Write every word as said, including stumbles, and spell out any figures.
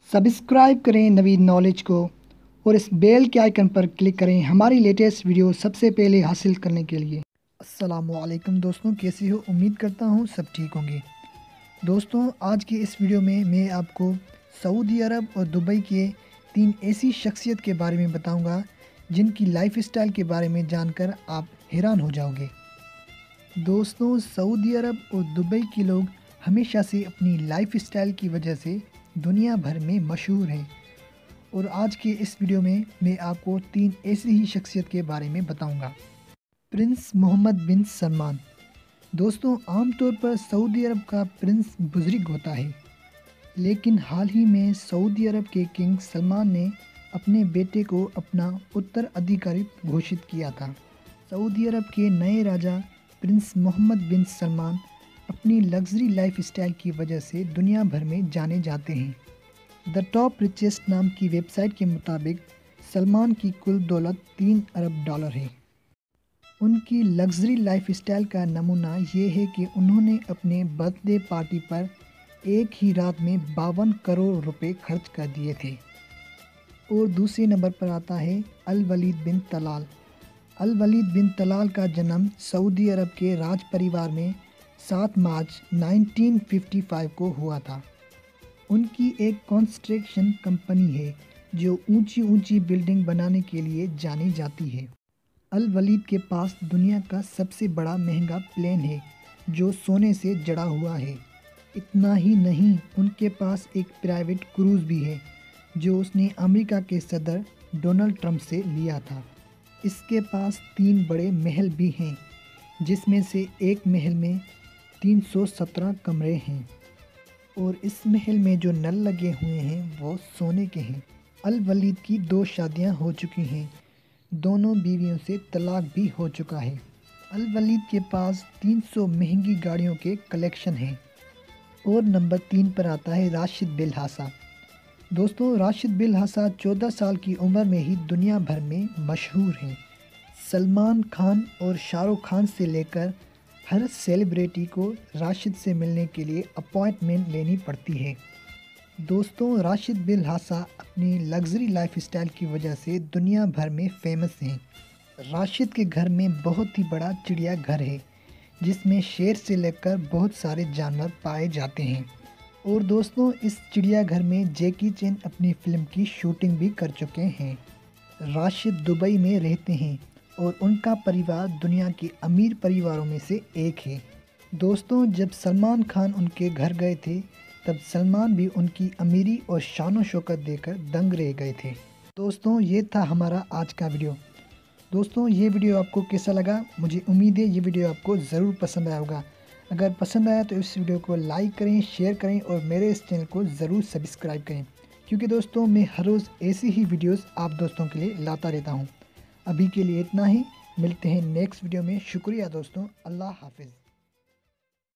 Subscribe करें नवीन knowledge को और इस बेल के आइकन पर क्लिक करें हमारी लेटेस्ट वीडियो सबसे पहले हासिल करने के लिए। अस्सलामुअलैकुम दोस्तों, कैसे हो? उम्मीद करता हूँ सब ठीक होंगे। दोस्तों, आज की इस वीडियो में मैं आपको सऊदी अरब और दुबई के तीन ऐसी शख्सियत के बारे में बताऊंगा जिनकी लाइफ स्टाइल के बारे में जानकर आप हैरान हो जाओगे। दोस्तों, सऊदी अरब और दुबई के लोग हमेशा से अपनी लाइफ स्टाइल की वजह से दुनिया भर में मशहूर हैं और आज के इस वीडियो में मैं आपको तीन ऐसी ही शख्सियत के बारे में बताऊंगा। Prince Mohammed bin Salman. दोस्तों, आमतौर पर सऊदी अरब का प्रिंस बुजुर्ग होता है, लेकिन हाल ही में सऊदी अरब के किंग सलमान ने अपने बेटे को अपना उत्तराधिकारी घोषित किया था। सऊदी अरब के नए राजा प्रिंस मोहम्मद बिन सलमान अपनी लग्जरी लाइफ स्टाइल की वजह से दुनिया भर में जाने जाते हैं। द टॉप रिचेस्ट नाम की वेबसाइट के मुताबिक सलमान की कुल दौलत तीन अरब डॉलर है। उनकी लग्जरी लाइफ स्टाइल का नमूना ये है कि उन्होंने अपने बर्थडे पार्टी पर एक ही रात में बावन करोड़ रुपए खर्च कर दिए थे। और दूसरे नंबर पर आता है अल वलीद बिन तलाल। अल वलीद बिन तलाल का जन्म सऊदी अरब के राज परिवार में सात मार्च उन्नीस सौ पचपन को हुआ था। उनकी एक कंस्ट्रक्शन कंपनी है जो ऊंची ऊंची बिल्डिंग बनाने के लिए जानी जाती है। अल वलीद के पास दुनिया का सबसे बड़ा महंगा प्लेन है जो सोने से जड़ा हुआ है। इतना ही नहीं, उनके पास एक प्राइवेट क्रूज़ भी है जो उसने अमेरिका के सदर डोनाल्ड ट्रंप से लिया था। इसके पास तीन बड़े महल भी हैं, जिसमें से एक महल में तीन सौ सत्रह कमरे हैं और इस महल में जो नल लगे हुए हैं वो सोने के हैं। अल वलीद की दो शादियां हो चुकी हैं, दोनों बीवियों से तलाक भी हो चुका है। अल वलीद के पास तीन सौ महंगी गाड़ियों के कलेक्शन हैं। और नंबर तीन पर आता है राशिद बिल हासा। दोस्तों, राशिद बिल हासा चौदह साल की उम्र में ही दुनिया भर में मशहूर हैं। सलमान खान और शाहरुख खान से लेकर हर सेलिब्रिटी को राशिद से मिलने के लिए अपॉइंटमेंट लेनी पड़ती है। दोस्तों, राशिद बिल हासा अपनी लग्जरी लाइफ स्टाइल की वजह से दुनिया भर में फेमस हैं। राशिद के घर में बहुत ही बड़ा चिड़िया घर है जिसमें शेर से लेकर बहुत सारे जानवर पाए जाते हैं। और दोस्तों, इस चिड़िया घर में जैकी चैन अपनी फिल्म की शूटिंग भी कर चुके हैं। राशिद दुबई में रहते हैं और उनका परिवार दुनिया के अमीर परिवारों में से एक है। दोस्तों, जब सलमान खान उनके घर गए थे तब सलमान भी उनकी अमीरी और शान शौकत देकर दंग रह गए थे। दोस्तों, ये था हमारा आज का वीडियो। दोस्तों, ये वीडियो आपको कैसा लगा? मुझे उम्मीद है ये वीडियो आपको ज़रूर पसंद आया होगा। अगर पसंद आया तो इस वीडियो को लाइक करें, शेयर करें और मेरे इस चैनल को ज़रूर सब्सक्राइब करें, क्योंकि दोस्तों मैं हर रोज़ ऐसी ही वीडियोस आप दोस्तों के लिए लाता रहता हूं। अभी के लिए इतना ही, मिलते हैं नेक्स्ट वीडियो में। शुक्रिया दोस्तों, अल्लाह हाफिज़।